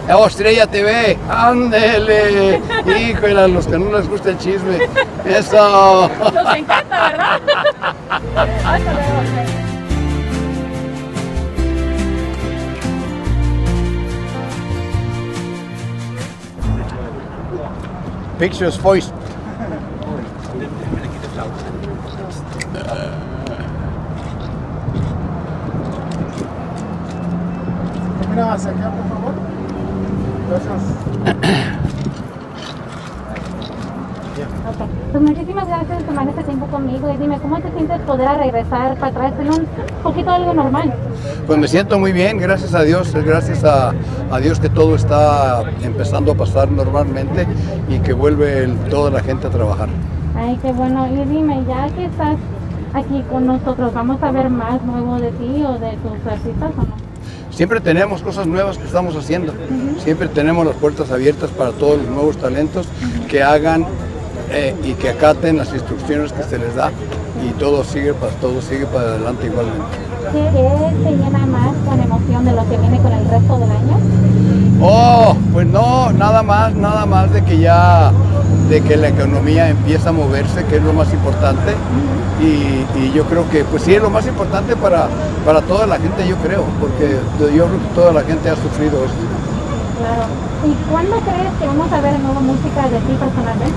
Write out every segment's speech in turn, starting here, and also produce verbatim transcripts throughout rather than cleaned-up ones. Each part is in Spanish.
Oh, Estrella T V, ándele. Híjole, a los que no les gusta el chisme. Eso. Nos encanta, ¿verdad? Hasta luego. Pictures voice. Mira, hacia acá, por favor. Gracias. Okay. Pues muchísimas gracias por tomar este tiempo conmigo y dime, ¿cómo te sientes poder regresar para atrás en un poquito algo normal? Pues me siento muy bien, gracias a Dios, gracias a, a Dios que todo está empezando a pasar normalmente y que vuelve el, toda la gente a trabajar. Ay, qué bueno. Y dime, ya que estás aquí con nosotros, ¿vamos a ver más nuevo de ti o de tus artistas o no? Siempre tenemos cosas nuevas que estamos haciendo, uh-huh. Siempre tenemos las puertas abiertas para todos los nuevos talentos uh-huh. que hagan eh, y que acaten las instrucciones que se les da y todo sigue, para, todo sigue para adelante igualmente. ¿Qué, ¿Qué te llena más con emoción de lo que viene con el resto del año? Oh, pues no, nada más, nada más de que ya, de que la economía empieza a moverse, que es lo más importante, uh-huh. y, y yo creo que, pues sí, es lo más importante para, para toda la gente, yo creo, porque yo creo que toda la gente ha sufrido esto. Claro. ¿Y cuándo crees que vamos a ver nueva música de ti personalmente?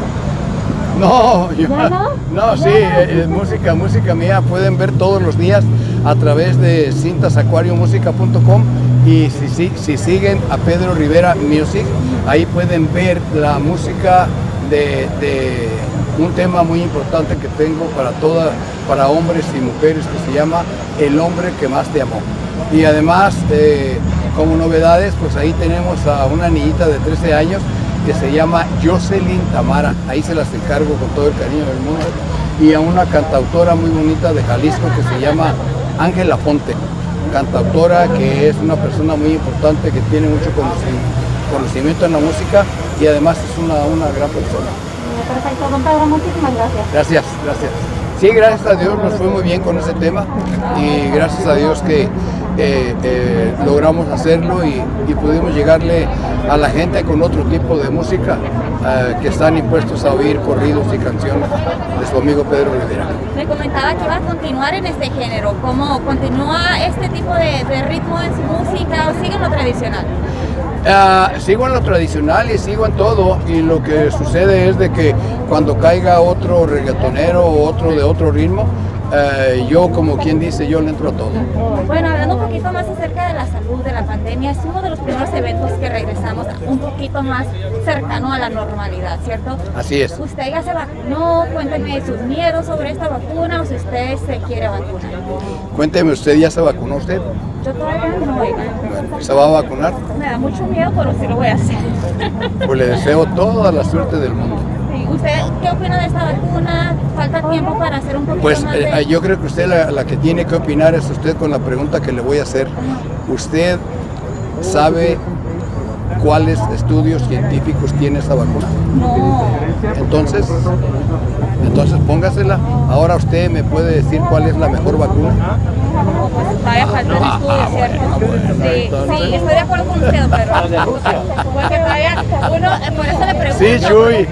No, yo, ¿Ya no? no, ¿Ya sí, no? Eh, música, música mía, pueden ver todos los días a través de cintas acuario música punto com y si, si, si siguen a Pedro Rivera Music, ahí pueden ver la música de, de un tema muy importante que tengo para todas, para hombres y mujeres, que se llama El hombre que más te amó. Y además, eh, como novedades, pues ahí tenemos a una niñita de trece años que se llama Jocelyn Tamara, ahí se las encargo con todo el cariño del mundo, y a una cantautora muy bonita de Jalisco que se llama Ángela Ponte, cantautora que es una persona muy importante que tiene mucho conocimiento en la música y además es una, una gran persona. Perfecto, don Pedro, muchísimas gracias. Gracias, gracias. Sí, gracias a Dios nos fue muy bien con ese tema y gracias a Dios que eh, eh, logramos hacerlo y, y pudimos llegarle a la gente con otro tipo de música eh, que están impuestos a oír corridos y canciones de su amigo Pedro Rivera. Me comentaba que iba a continuar en este género. ¿Cómo continúa este tipo de, de ritmo en su música o sigue en lo tradicional? Uh, sigo en lo tradicional y sigo en todo, y lo que sucede es de que cuando caiga otro reggaetonero o otro de otro ritmo, uh, yo, como quien dice, yo le entro a todo. Bueno, hablando un poquito más acerca de la salud, de la pandemia, es uno de los primeros eventos que regresamos un poquito más cercano a la normalidad, ¿cierto? Así es. ¿Usted ya se vacunó? Cuénteme sus miedos sobre esta vacuna o si usted se quiere vacunar. Cuénteme, ¿usted ya se vacunó usted? Yo todavía no, oiga. Bueno, ¿se va a vacunar? Me da mucho miedo, pero sí lo voy a hacer. Pues le deseo toda la suerte del mundo. Sí, ¿usted qué opina de esta vacuna? ¿Falta tiempo para hacer un poquito Pues más de...? eh, yo creo que usted la, la que tiene que opinar es usted con la pregunta que le voy a hacer. ¿Usted sabe cuáles estudios científicos tiene esa vacuna? No. Entonces, entonces póngasela. Ahora usted me puede decir cuál es la mejor vacuna. No, pues todavía falta un estudio, Ah, ¿cierto? bueno, bueno, Sí, entonces- sí, estoy de acuerdo con usted, pero porque todavía uno, por eso le pregunto. Sí, Chuy.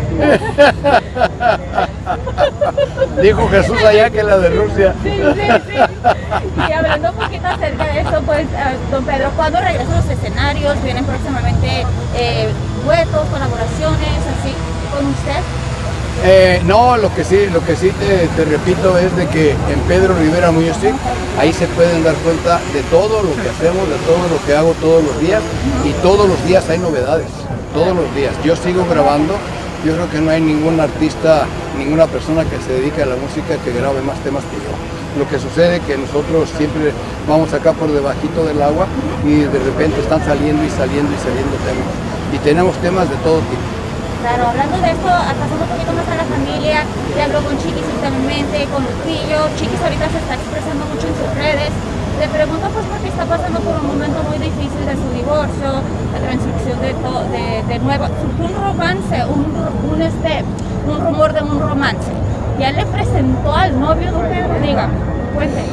Dijo Jesús allá que la de Rusia. Sí, sí, sí. Y hablando un poquito acerca de eso, pues, eh, don Pedro, ¿cuándo regresan los escenarios? ¿Vienen próximamente eh, duetos, colaboraciones, así, con usted? Eh, no, lo que sí, lo que sí te, te repito es de que en Pedro Rivera Music ahí se pueden dar cuenta de todo lo que hacemos, de todo lo que hago todos los días, y todos los días hay novedades, todos los días. Yo sigo grabando, yo creo que no hay ningún artista, ninguna persona que se dedique a la música que grabe más temas que yo. Lo que sucede es que nosotros siempre vamos acá por debajito del agua y de repente están saliendo y saliendo y saliendo temas. Y tenemos temas de todo tipo. Claro, hablando de esto, pasando un poquito más a la familia, le hablo con Chiquis últimamente, con Lupillo. Chiquis ahorita se está expresando mucho en sus redes. Le pregunto pues porque está pasando por un momento muy difícil de su divorcio, la transición de, de, de nuevo, un romance, un, un, este, un rumor de un romance. Ya le presentó al novio de usted, dígame, cuente.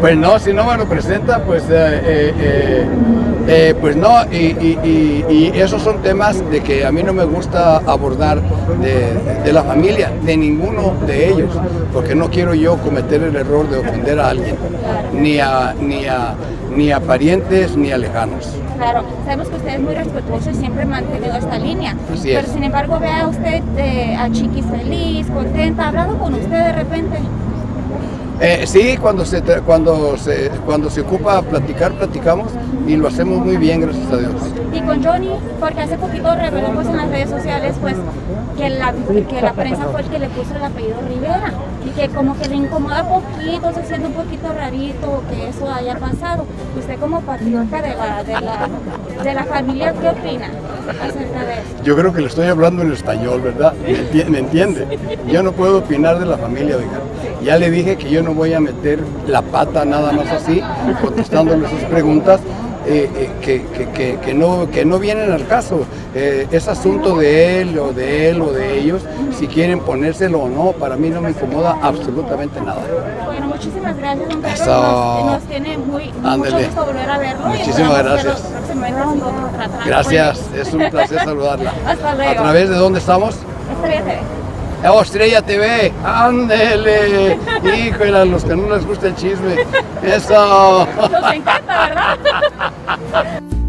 Pues no, si no me lo presenta, pues, eh, eh, eh, eh, pues no, y, y, y, y esos son temas de que a mí no me gusta abordar de, de la familia, de ninguno de ellos, porque no quiero yo cometer el error de ofender a alguien, ni a, ni a, ni a parientes ni a lejanos. Claro, sabemos que usted es muy respetuoso y siempre ha mantenido esta línea. Así Pero es. sin embargo, vea usted eh, a Chiquis feliz, contenta, ¿ha hablado con usted de repente? Eh, sí, cuando se, cuando, se, cuando se ocupa platicar, platicamos y lo hacemos muy bien, gracias a Dios. Y con Johnny, porque hace poquito reveló pues, en las redes sociales pues, que, la, que la prensa fue el que le puso el apellido Rivera y que como que le incomoda poquito, se siente un poquito rarito que eso haya pasado. Usted como patriota de la, de la, de la familia, ¿qué opina acerca de eso? Yo creo que le estoy hablando en español, ¿verdad? ¿Me entiende? ¿Me entiende? Yo no puedo opinar de la familia, oiga. Ya le dije que yo no voy a meter la pata nada más así, contestándole sus preguntas, eh, eh, que, que, que, que, no, que no vienen al caso. Eh, es asunto de él o de él o de ellos, si quieren ponérselo o no, para mí no me incomoda absolutamente nada. Bueno, muchísimas gracias, don Pedro. Eso. Nos, nos tiene muy, mucho gusto volver a verlo. Muchísimas y gracias. Gracias, es un placer saludarla. Hasta luego. ¿A través de dónde estamos? Estrella T V. Oh, Estrella T V, ándele, híjole, a los que no les gusta el chisme, eso. Nos encanta, ¿verdad?